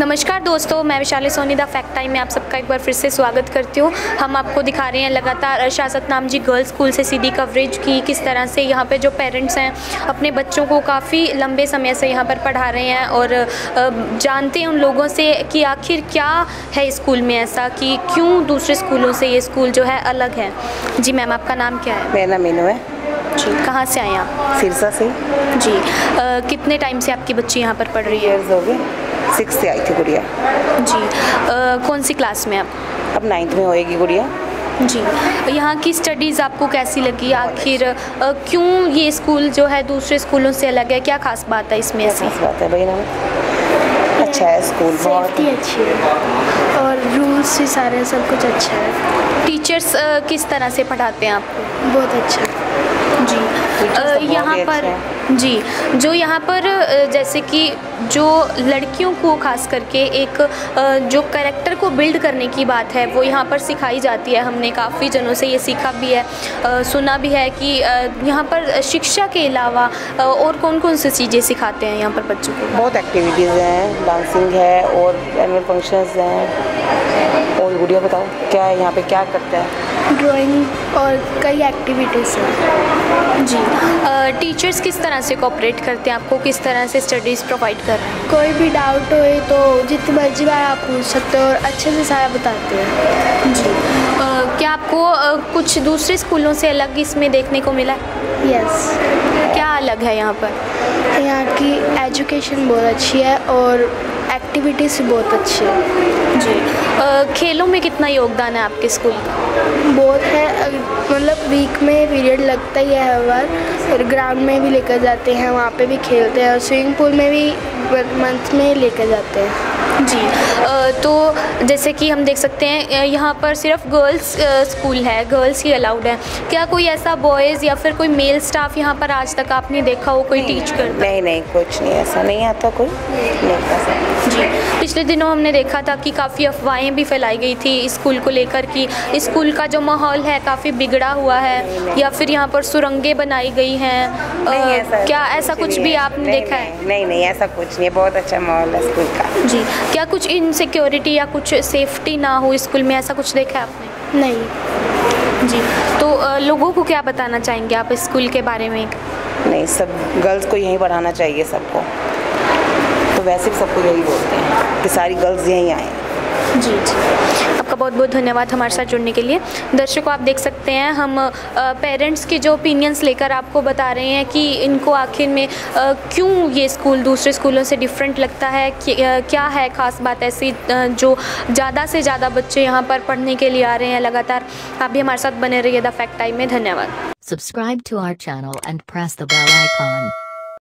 नमस्कार दोस्तों, मैं Vishali Soni the fact time में आप सबका एक बार फिर से स्वागत करती हूँ। हम आपको दिखा रहे हैं लगातार अरशाद नामजी गर्ल्स स्कूल से सीधी कवरेज की किस तरह से यहाँ पे जो पेरेंट्स हैं अपने बच्चों को काफ़ी लंबे समय से यहाँ पर पढ़ा रहे हैं और जानते हैं उन लोगों से कि आखिर क्या है स्कूल में ऐसा कि क्यों दूसरे स्कूलों से ये स्कूल जो है अलग है। जी मैम, आपका नाम क्या है? मेरा नाम मीनू है जी। कहाँ से आए आप? सिरसा से। जी। कितने टाइम से आपकी बच्ची यहाँ पर पढ़ रही है? इयर्स हो गए, 6 से आई थी गुड़िया। जी। कौन सी क्लास में आप? अब 9th में होएगी गुड़िया। जी। यहाँ की स्टडीज़ आपको कैसी लगी? आखिर क्यों ये स्कूल जो है दूसरे स्कूलों से अलग है? क्या खास बात है इसमें? ऐसी खास बात है भाई ना, अच्छा है स्कूल, बहुत ही अच्छी है और रूल्स भी सारे सब कुछ अच्छा है। टीचर्स किस तरह से पढ़ाते हैं आपको? बहुत अच्छा। जी। यहाँ पर जी, जो यहाँ पर जैसे कि जो लड़कियों को खास करके एक जो कैरेक्टर को बिल्ड करने की बात है वो यहाँ पर सिखाई जाती है। हमने काफ़ी जनों से ये सीखा भी है, सुना भी है कि यहाँ पर शिक्षा के अलावा और कौन कौन सी चीज़ें सिखाते हैं यहाँ पर बच्चों को? बहुत एक्टिविटीज़ हैं, डांसिंग है और एनुअल फंक्शंस हैं। और गुड़िया बताओ क्या है यहाँ पे, क्या करता है? ड्राइंग और कई एक्टिविटीज़ हैं। जी। टीचर्स किस तरह से कोऑपरेट करते हैं आपको? किस तरह से स्टडीज़ प्रोवाइड कर रहे हैं? कोई भी डाउट हो तो जितनी मर्जी बार आप पूछ सकते हो और अच्छे से सारा बताते हैं। जी। क्या आपको कुछ दूसरे स्कूलों से अलग इसमें देखने को मिला? यस। क्या अलग है यहाँ पर? यहाँ की एजुकेशन बहुत अच्छी है और एक्टिविटीज़ भी बहुत अच्छी है। जी। खेलों में कितना योगदान है आपके स्कूल का? बहुत है, मतलब वीक में पीरियड लगता ही है हर बार, और ग्राउंड में भी लेकर जाते हैं, वहाँ पे भी खेलते हैं और स्विमिंग पूल में भी मंथ में लेकर जाते हैं। जी। तो जैसे कि हम देख सकते हैं यहाँ पर सिर्फ गर्ल्स स्कूल है, गर्ल्स ही अलाउड है। क्या कोई ऐसा बॉयज़ या फिर कोई मेल स्टाफ यहाँ पर आज तक आपने देखा हो कोई टीच करता? नहीं, कुछ नहीं, ऐसा नहीं आता कोई, नहीं ऐसा। जी। पिछले दिनों हमने देखा था कि काफ़ी अफवाहें भी फैलाई गई थी स्कूल को लेकर कि स्कूल का जो माहौल है काफ़ी बिगड़ा हुआ है या फिर यहाँ पर सुरंगें बनाई गई हैं। क्या ऐसा कुछ भी आपने देखा है? नहीं, ऐसा कुछ नहीं है, बहुत अच्छा माहौल है स्कूल का। जी। क्या कुछ इनसिक्योरिटी या कुछ सेफ्टी ना हो स्कूल में, ऐसा कुछ देखा है आपने? नहीं। जी। तो लोगों को क्या बताना चाहेंगे आप स्कूल के बारे में? नहीं, सब गर्ल्स को यहीं पढ़ाना चाहिए सबको, तो वैसे भी सबको यही बोलते हैं कि सारी गर्ल्स यहीं आएँ। जी। आपका बहुत बहुत धन्यवाद हमारे साथ जुड़ने के लिए। दर्शकों, आप देख सकते हैं हम पेरेंट्स के जो ओपिनियंस लेकर आपको बता रहे हैं कि इनको आखिर में क्यों ये स्कूल दूसरे स्कूलों से डिफरेंट लगता है, क्या है ख़ास बात ऐसी जो ज़्यादा से ज़्यादा बच्चे यहाँ पर पढ़ने के लिए आ रहे हैं लगातार। आप भी हमारे साथ बने रहिए द फैक्ट टाइम में। धन्यवाद। Subscribe to our channel and press the bell icon.